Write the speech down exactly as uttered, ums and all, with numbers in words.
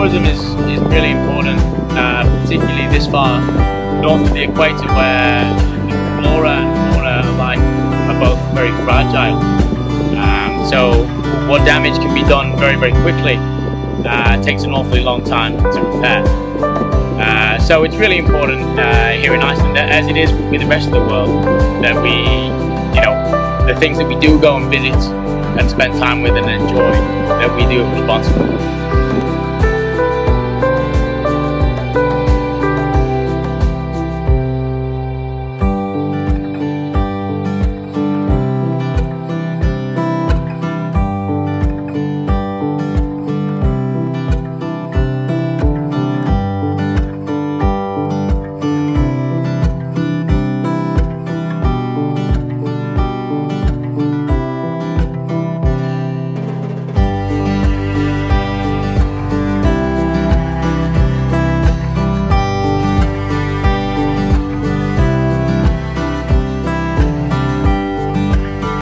tourism is, is really important, uh, particularly this far north of the equator, where the flora and fauna alike are both very fragile. Um, so what damage can be done very, very quickly uh, takes an awfully long time to repair. Uh, so it's really important uh, here in Iceland, as it is with the rest of the world, that we, you know, the things that we do go and visit and spend time with and enjoy, that we do it responsibly.